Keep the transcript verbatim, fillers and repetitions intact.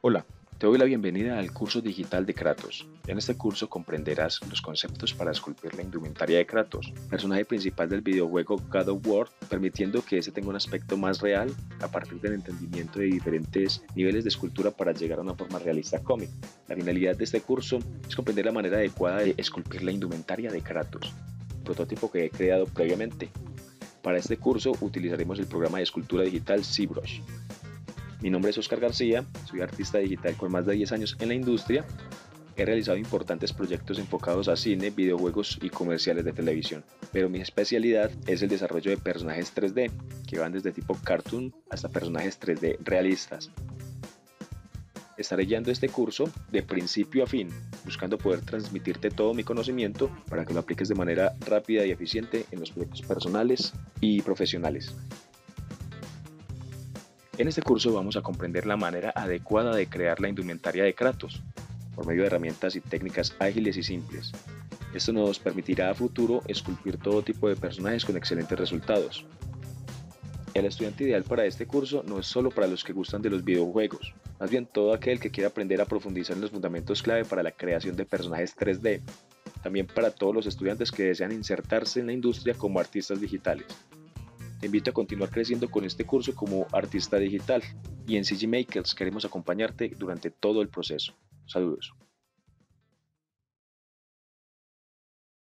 Hola, te doy la bienvenida al curso digital de Kratos. En este curso comprenderás los conceptos para esculpir la indumentaria de Kratos, personaje principal del videojuego God of War, permitiendo que ese tenga un aspecto más real a partir del entendimiento de diferentes niveles de escultura para llegar a una forma realista cómic. La finalidad de este curso es comprender la manera adecuada de esculpir la indumentaria de Kratos, prototipo que he creado previamente. Para este curso utilizaremos el programa de escultura digital ZBrush. Mi nombre es Oscar García, soy artista digital con más de diez años en la industria. He realizado importantes proyectos enfocados a cine, videojuegos y comerciales de televisión, pero mi especialidad es el desarrollo de personajes tres D, que van desde tipo cartoon hasta personajes tres D realistas. Estaré guiando este curso de principio a fin, buscando poder transmitirte todo mi conocimiento para que lo apliques de manera rápida y eficiente en los proyectos personales y profesionales. En este curso vamos a comprender la manera adecuada de crear la indumentaria de Kratos, por medio de herramientas y técnicas ágiles y simples. Esto nos permitirá a futuro esculpir todo tipo de personajes con excelentes resultados. El estudiante ideal para este curso no es solo para los que gustan de los videojuegos, más bien todo aquel que quiera aprender a profundizar en los fundamentos clave para la creación de personajes tres D, también para todos los estudiantes que desean insertarse en la industria como artistas digitales. Te invito a continuar creciendo con este curso como artista digital y en C G Makers queremos acompañarte durante todo el proceso. Saludos.